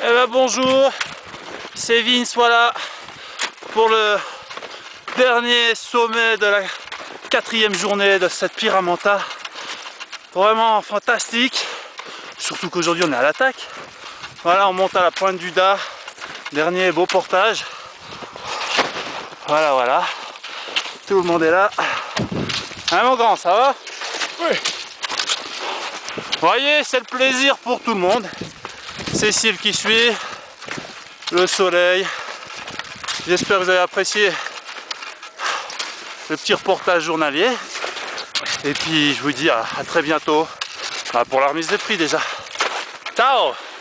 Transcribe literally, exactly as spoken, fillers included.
Eh ben bonjour, c'est Vince, voilà, pour le dernier sommet de la quatrième journée de cette Pyramenta. Vraiment fantastique, surtout qu'aujourd'hui on est à l'attaque. Voilà, on monte à la pointe du Dard, dernier beau portage. Voilà, voilà, tout le monde est là. Hein mon grand, ça va? Oui. Vous voyez, c'est le plaisir pour tout le monde. Cécile qui suit, le soleil. J'espère que vous avez apprécié le petit reportage journalier. Et puis je vous dis à, à très bientôt pour la remise des prix déjà. Ciao!